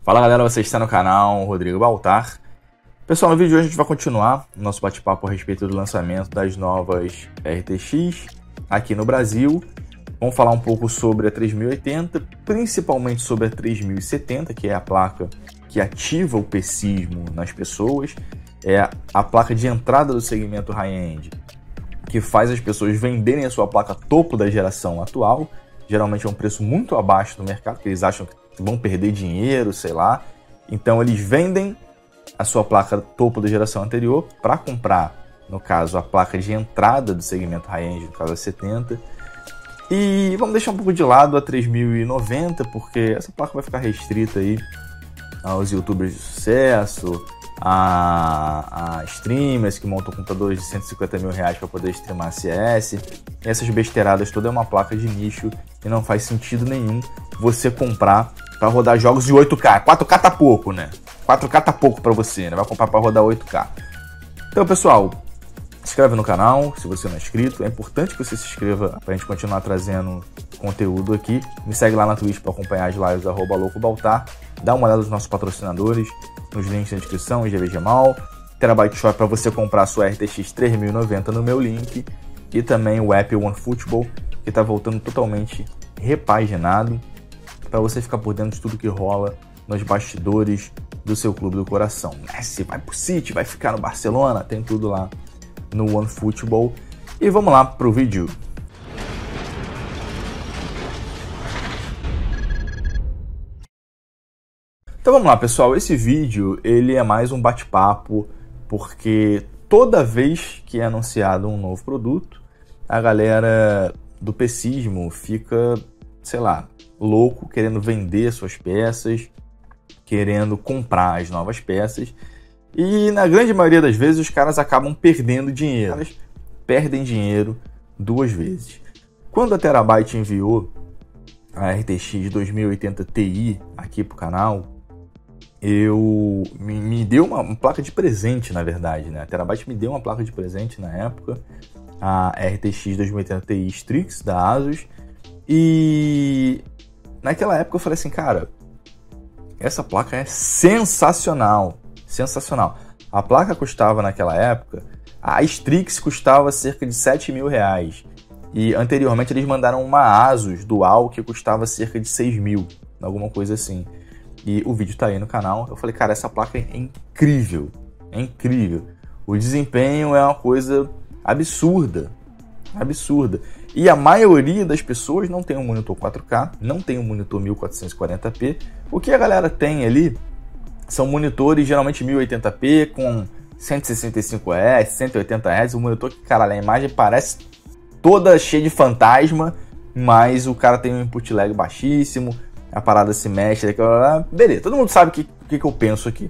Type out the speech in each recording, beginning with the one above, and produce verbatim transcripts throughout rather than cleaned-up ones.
Fala galera, você está no canal Rodrigo Baltar. Pessoal, no vídeo de hoje a gente vai continuar o nosso bate-papo a respeito do lançamento das novas R T X aqui no Brasil. Vamos falar um pouco sobre a três mil e oitenta, principalmente sobre a três mil e setenta, que é a placa que ativa o PCismo nas pessoas. É a placa de entrada do segmento high-end, que faz as pessoas venderem a sua placa topo da geração atual. Geralmente é um preço muito abaixo do mercado, que eles acham que vão perder dinheiro, sei lá. Então eles vendem a sua placa topo da geração anterior para comprar, no caso, a placa de entrada do segmento high-end, no caso a setenta. E vamos deixar um pouco de lado a três mil e noventa, porque essa placa vai ficar restrita aí aos youtubers de sucesso, a, a streamers que montam computadores de cento e cinquenta mil reais para poder streamar C S. Essas besteiradas todas é uma placa de nicho e não faz sentido nenhum você comprar para rodar jogos de oito K. quatro K tá pouco, né? quatro K tá pouco para você, né? Vai comprar para rodar oito K. Então, pessoal, se inscreve no canal se você não é inscrito. É importante que você se inscreva para a gente continuar trazendo conteúdo aqui. Me segue lá na Twitch para acompanhar as lives arroba louco baltar. Dá uma olhada nos nossos patrocinadores, nos links na descrição, G V G Mal, Terabyte Shop para você comprar a sua R T X três mil e noventa no meu link, e também o app OneFootball, que está voltando totalmente repaginado, para você ficar por dentro de tudo que rola nos bastidores do seu clube do coração. Messi vai pro City, vai ficar no Barcelona, tem tudo lá no OneFootball. E vamos lá pro vídeo. Então vamos lá, pessoal, esse vídeo ele é mais um bate-papo, porque toda vez que é anunciado um novo produto, a galera do PCismo fica, sei lá, louco, querendo vender suas peças, querendo comprar as novas peças, e na grande maioria das vezes os caras acabam perdendo dinheiro. Os caras perdem dinheiro duas vezes. Quando a Terabyte enviou a R T X dois mil e oitenta Ti aqui pro canal, eu me, me deu uma, uma placa de presente, na verdade, né? A Terabyte me deu uma placa de presente na época, a R T X dois mil e oitenta Ti Strix da Asus, e naquela época eu falei assim, cara, essa placa é sensacional, sensacional. A placa custava naquela época, a Strix custava cerca de sete mil reais, e anteriormente eles mandaram uma Asus Dual que custava cerca de seis mil, alguma coisa assim. E o vídeo tá aí no canal. Eu falei, cara, essa placa é incrível, é incrível. O desempenho é uma coisa absurda, absurda. E a maioria das pessoas não tem um monitor quatro K, não tem um monitor mil quatrocentos e quarenta p. O que a galera tem ali são monitores geralmente mil e oitenta p com cento e sessenta e cinco hertz, cento e oitenta hertz. Um monitor que, cara, a imagem parece toda cheia de fantasma, mas o cara tem um input lag baixíssimo, a parada se mexe, beleza, todo mundo sabe o que, que, que eu penso aqui.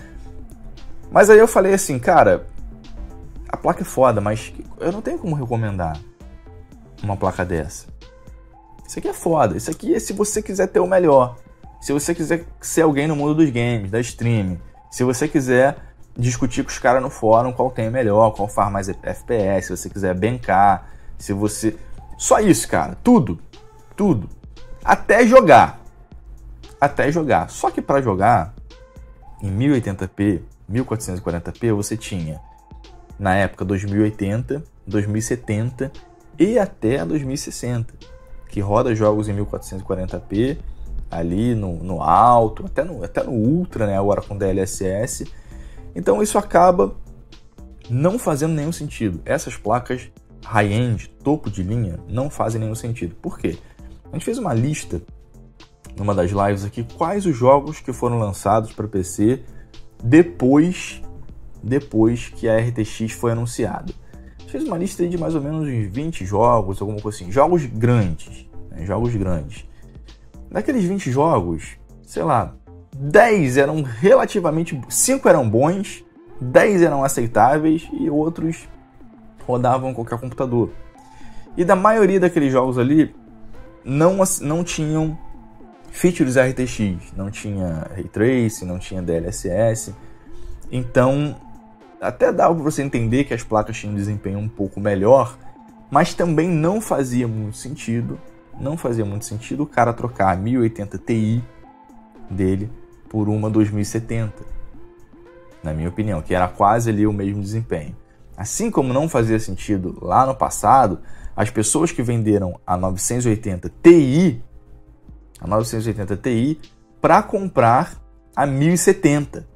Mas aí eu falei assim, cara, a placa é foda, mas eu não tenho como recomendar uma placa dessa. Isso aqui é foda, isso aqui é se você quiser ter o melhor, se você quiser ser alguém no mundo dos games, da streaming, se você quiser discutir com os caras no fórum qual tem o melhor, qual faz mais F P S, se você quiser bancar, se você... Só isso, cara, tudo, tudo, até jogar. Até jogar. Só que para jogar em mil e oitenta p, mil quatrocentos e quarenta p, você tinha na época dois mil e oitenta, dois mil e setenta e até dois mil e sessenta, que roda jogos em mil quatrocentos e quarenta p ali no, no alto, até no, até no Ultra, né, agora com D L S S. Então isso acaba não fazendo nenhum sentido. Essas placas high-end, topo de linha, não fazem nenhum sentido. Por quê? A gente fez uma lista numa das lives aqui, quais os jogos que foram lançados para P C depois, depois que a R T X foi anunciada. A gente fez uma lista de mais ou menos uns vinte jogos, alguma coisa assim, jogos grandes, né? Jogos grandes. Daqueles vinte jogos, sei lá, dez eram relativamente, cinco eram bons, dez eram aceitáveis e outros rodavam em qualquer computador. E da maioria daqueles jogos ali, não, não tinham features R T X, não tinha Ray Tracing, não tinha D L S S, então até dava para você entender que as placas tinham um desempenho um pouco melhor, mas também não fazia muito sentido, não fazia muito sentido o cara trocar a mil e oitenta Ti dele por uma dois mil e setenta, na minha opinião, que era quase ali o mesmo desempenho. Assim como não fazia sentido lá no passado, as pessoas que venderam a novecentos e oitenta Ti, a novecentos e oitenta Ti, para comprar a mil e setenta.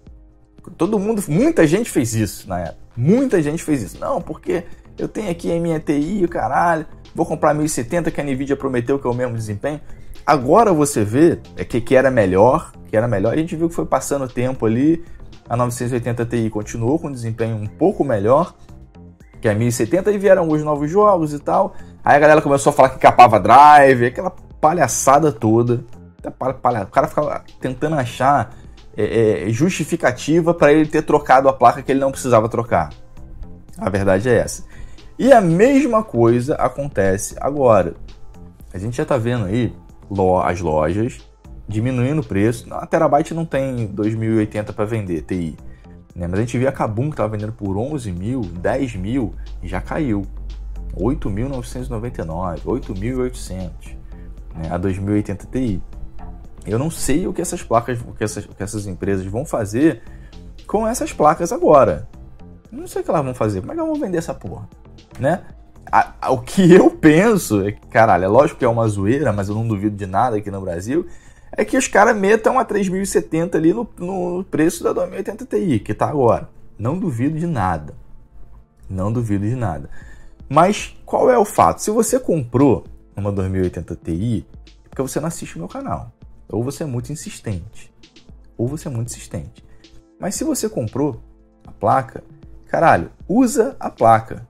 Todo mundo, muita gente fez isso na época. Muita gente fez isso. Não, porque eu tenho aqui a minha Ti, o caralho, vou comprar a mil e setenta que a Nvidia prometeu que é o mesmo desempenho. Agora você vê é que, que era melhor, que era melhor. A gente viu que foi passando o tempo ali. A novecentos e oitenta Ti continuou com um desempenho um pouco melhor que a mil e setenta e vieram os novos jogos e tal. Aí a galera começou a falar que capava drive, aquela palhaçada toda. O cara ficava tentando achar é, é, justificativa para ele ter trocado a placa que ele não precisava trocar. A verdade é essa. E a mesma coisa acontece agora. A gente já está vendo aí as lojas diminuindo o preço. A Terabyte não tem dois mil e oitenta para vender, Ti. Né? Mas a gente via a Kabum que estava vendendo por onze mil, dez mil e já caiu. oito mil novecentos e noventa e nove, oito mil e oitocentos. Né? A dois mil e oitenta Ti. Eu não sei o que essas placas, o que essas, o que essas empresas vão fazer com essas placas agora. Eu não sei o que elas vão fazer. Como é que elas vão vender essa porra? Né? A, a, o que eu penso é que, caralho, é lógico que é uma zoeira, mas eu não duvido de nada aqui no Brasil, é que os caras metam a três mil e setenta ali no, no preço da dois mil e oitenta Ti, que tá agora. Não duvido de nada. Não duvido de nada. Mas qual é o fato? Se você comprou uma dois mil e oitenta Ti, é porque você não assiste o meu canal. Ou você é muito insistente. Ou você é muito insistente. Mas se você comprou a placa, caralho, usa a placa.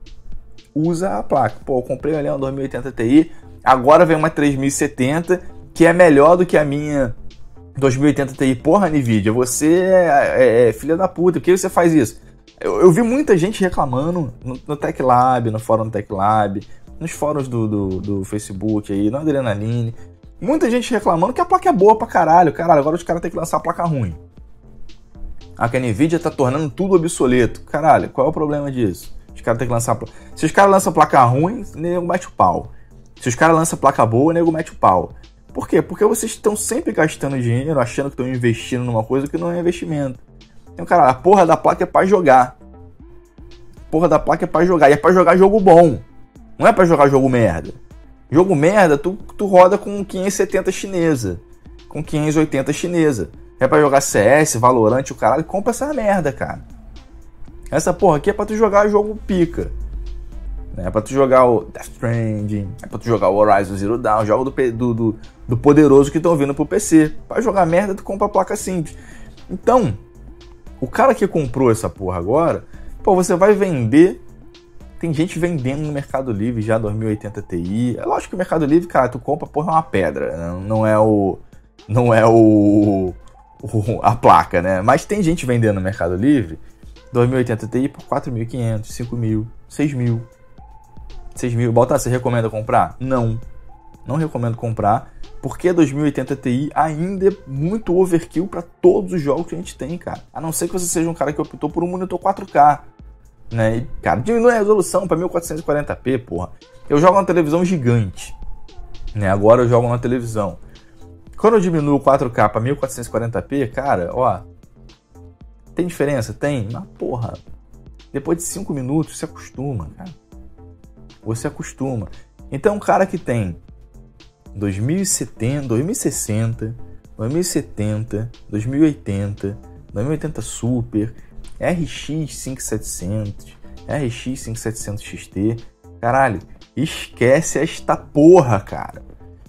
Usa a placa. Pô, eu comprei ali uma dois mil e oitenta Ti, agora vem uma três mil e setenta, que é melhor do que a minha dois mil e oitenta Ti. Porra, Nvidia, você é, é, é filha da puta, por que você faz isso? Eu, eu vi muita gente reclamando no, no TechLab, no fórum do TechLab, nos fóruns do, do, do Facebook, aí, no Adrenaline. Muita gente reclamando que a placa é boa pra caralho. Caralho, agora os caras têm que lançar a placa ruim. A que a Nvidia tá tornando tudo obsoleto. Caralho, qual é o problema disso? Os caras têm que lançar... Se os caras lançam placa ruim, o nego mete o pau. Se os caras lançam placa boa, o nego mete o pau. Por quê? Porque vocês estão sempre gastando dinheiro, achando que estão investindo numa coisa que não é investimento. Então, cara, a porra da placa é pra jogar. A porra da placa é pra jogar. E é pra jogar jogo bom. Não é pra jogar jogo merda. Jogo merda, tu, tu roda com quinhentos e setenta chinesa. Com quinhentos e oitenta chinesa. É pra jogar C S, Valorant, o caralho. Compra essa merda, cara. Essa porra aqui é pra tu jogar jogo pica. É pra tu jogar o Death Stranding. É pra tu jogar o Horizon Zero Dawn. Jogo do, do, do, do poderoso que estão vindo pro P C. Pra jogar merda, tu compra a placa simples. Então, o cara que comprou essa porra agora, pô, você vai vender. Tem gente vendendo no Mercado Livre já dois mil e oitenta Ti. É lógico que o Mercado Livre, cara, tu compra, porra, é uma pedra. Não é o... Não é o... o a placa, né? Mas tem gente vendendo no Mercado Livre dois mil e oitenta Ti por quatro mil e quinhentos, cinco mil, seis mil. seis mil. Bota, você recomenda comprar? Não. Não recomendo comprar. Porque a dois mil e oitenta Ti ainda é muito overkill para todos os jogos que a gente tem, cara. A não ser que você seja um cara que optou por um monitor quatro K. Né? E, cara, diminui a resolução para mil quatrocentos e quarenta p, porra. Eu jogo na televisão gigante. Né? Agora eu jogo na televisão. Quando eu diminuo quatro K para mil quatrocentos e quarenta p, cara, ó... Tem diferença? Tem. Mas, porra, depois de cinco minutos você acostuma, cara. Você acostuma. Então, um cara que tem dois mil e setenta, dois mil e sessenta, dois mil e setenta, dois mil e oitenta, dois mil e oitenta Super, R X cinquenta e setecentos, R X cinquenta e setecentos X T, caralho, esquece esta porra, cara.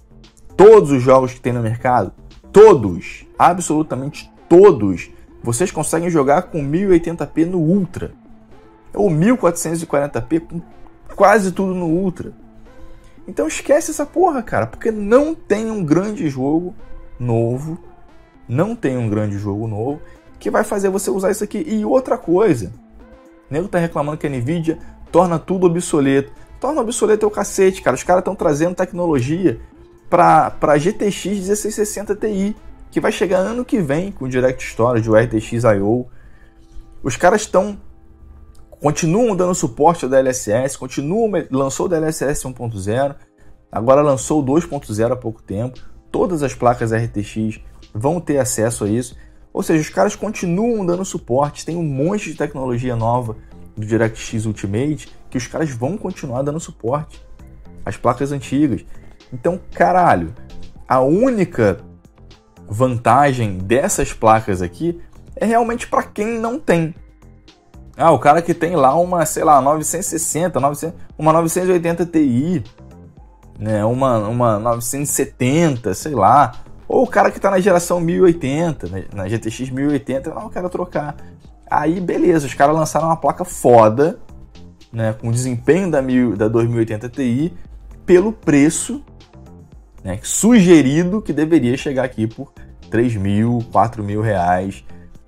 Todos os jogos que tem no mercado, todos, absolutamente todos, vocês conseguem jogar com mil e oitenta p no Ultra. Ou mil quatrocentos e quarenta p com quase tudo no Ultra. Então esquece essa porra, cara. Porque não tem um grande jogo novo. Não tem um grande jogo novo que vai fazer você usar isso aqui. E outra coisa. O nego tá reclamando que a Nvidia torna tudo obsoleto. Torna obsoleto é o cacete, cara. Os caras estão trazendo tecnologia para para G T X dezesseis sessenta Ti. Que vai chegar ano que vem com o Direct Storage, o R T X I O. Os caras estão... Continuam dando suporte ao D L S S, continuam, lançou o D L S S um ponto zero, agora lançou o dois ponto zero há pouco tempo. Todas as placas R T X vão ter acesso a isso. Ou seja, os caras continuam dando suporte, tem um monte de tecnologia nova do DirectX Ultimate que os caras vão continuar dando suporte às placas antigas. Então, caralho, a única vantagem dessas placas aqui é realmente para quem não tem. Ah, o cara que tem lá uma, sei lá, novecentos e sessenta, novecentos, uma novecentos e oitenta Ti, né, uma, uma novecentos e setenta, sei lá. Ou o cara que está na geração mil e oitenta, na G T X mil e oitenta, não, eu quero trocar. Aí, beleza, os caras lançaram uma placa foda, né, com desempenho da, mil, da dois mil e oitenta Ti, pelo preço, né, sugerido que deveria chegar aqui por três mil, quatro mil reais,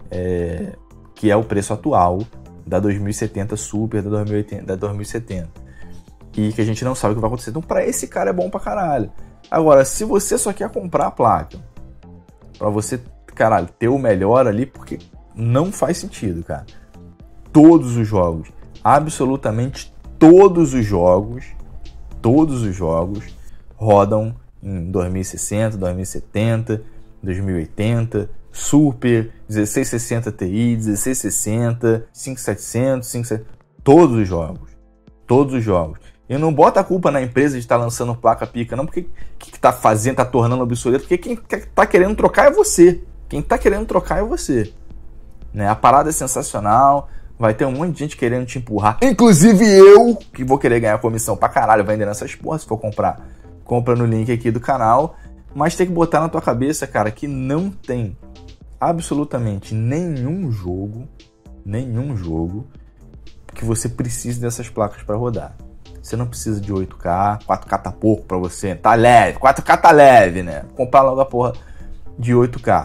é, que é o preço atual da dois mil e setenta Super, da dois mil e oitenta, da dois mil e setenta. E que a gente não sabe o que vai acontecer. Então, para esse cara é bom pra caralho. Agora, se você só quer comprar a placa pra você, caralho, ter o melhor ali, porque não faz sentido, cara. Todos os jogos, absolutamente todos os jogos, todos os jogos rodam em dois mil e sessenta, dois mil e setenta, dois mil e oitenta, Super, dezesseis sessenta Ti, dezesseis sessenta, cinco mil e setecentos, cinco mil e setecentos, todos os jogos, todos os jogos. E não bota a culpa na empresa de estar lançando placa pica, não, porque o que está fazendo, está tornando obsoleto, porque quem está querendo trocar é você. Quem está querendo trocar é você. Né? A parada é sensacional, vai ter um monte de gente querendo te empurrar, inclusive eu, que vou querer ganhar comissão pra caralho vendendo essas porras, se for comprar, compra no link aqui do canal, mas tem que botar na tua cabeça, cara, que não tem absolutamente nenhum jogo, nenhum jogo que você precise dessas placas para rodar. Você não precisa de oito K, quatro K tá pouco pra você, tá leve, quatro K tá leve, né? Comprar logo a porra de oito K.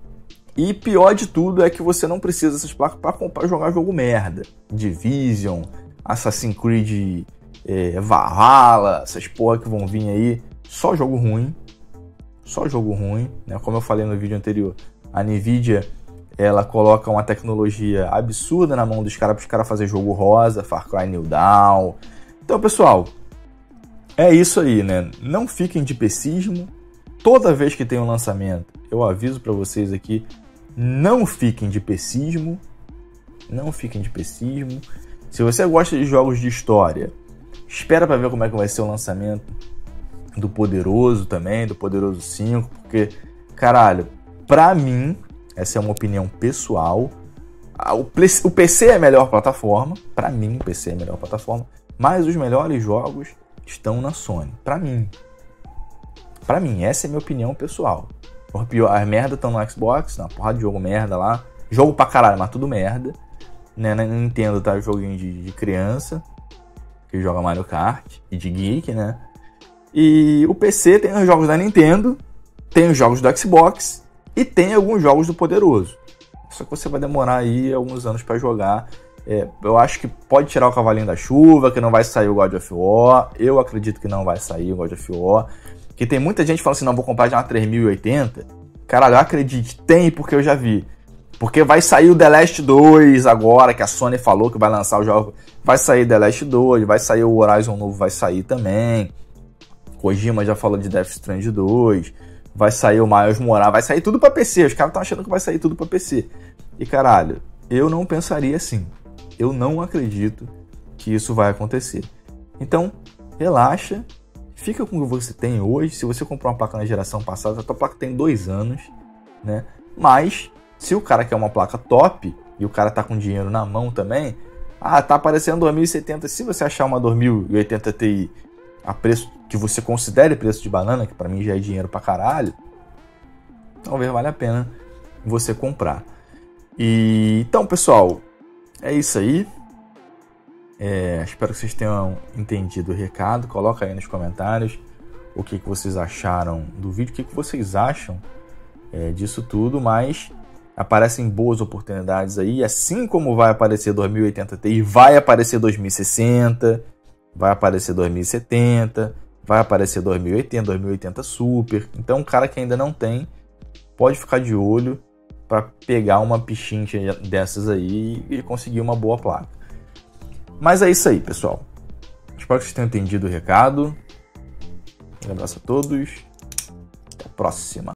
E pior de tudo é que você não precisa dessas placas pra comprar jogar jogo merda. Division, Assassin's Creed, é, Valhalla, essas porra que vão vir aí. Só jogo ruim, só jogo ruim, né? Como eu falei no vídeo anterior, a Nvidia, ela coloca uma tecnologia absurda na mão dos caras para os caras fazer jogo rosa, Far Cry New Dawn. Então, pessoal, é isso aí, né? Não fiquem de pessismo. Toda vez que tem um lançamento, eu aviso para vocês aqui, não fiquem de pessismo. Não fiquem de pessismo. Se você gosta de jogos de história, espera para ver como é que vai ser o lançamento do Poderoso também, do Poderoso cinco, porque, caralho, pra mim, essa é uma opinião pessoal, o P C é a melhor plataforma, pra mim o P C é a melhor plataforma, mas os melhores jogos estão na Sony, pra mim. Pra mim, essa é a minha opinião pessoal. As merdas estão no Xbox, na porrada de jogo merda lá, jogo pra caralho, mas tudo merda, né? Na Nintendo tá joguinho de, de criança, que joga Mario Kart, e de geek, né? E o P C tem os jogos da Nintendo, tem os jogos do Xbox e tem alguns jogos do Poderoso. Só que você vai demorar aí alguns anos para jogar. É, eu acho que pode tirar o cavalinho da chuva, que não vai sair o God of War. Eu acredito que não vai sair o God of War. Que tem muita gente falando assim, não, vou comprar de uma três mil e oitenta. Caralho, acredite, tem, porque eu já vi. Porque vai sair o The Last dois agora, que a Sony falou que vai lançar o jogo. Vai sair The Last dois, vai sair o Horizon novo, vai sair também. Kojima já falou de Death Stranding dois, vai sair o Miles Morales, vai sair tudo pra P C, os caras estão achando que vai sair tudo pra P C. E caralho, eu não pensaria assim, eu não acredito que isso vai acontecer. Então, relaxa, fica com o que você tem hoje. Se você comprou uma placa na geração passada, a tua placa tem dois anos, né? Mas, se o cara quer uma placa top, e o cara tá com dinheiro na mão também, ah, tá aparecendo dois mil e setenta, se você achar uma dois mil e oitenta Ti a preço que você considere preço de banana, que pra mim já é dinheiro pra caralho, talvez valha a pena você comprar. E então, pessoal, é isso aí. É, espero que vocês tenham entendido o recado. Coloca aí nos comentários o que, que vocês acharam do vídeo, o que, que vocês acham é, disso tudo, mas aparecem boas oportunidades aí, assim como vai aparecer dois mil e oitenta Ti, vai aparecer dois mil e sessenta, vai aparecer dois mil e setenta, vai aparecer dois mil e oitenta, dois mil e oitenta Super. Então, um cara que ainda não tem, pode ficar de olho para pegar uma pichincha dessas aí e conseguir uma boa placa. Mas é isso aí, pessoal. Espero que vocês tenham entendido o recado. Um abraço a todos. Até a próxima.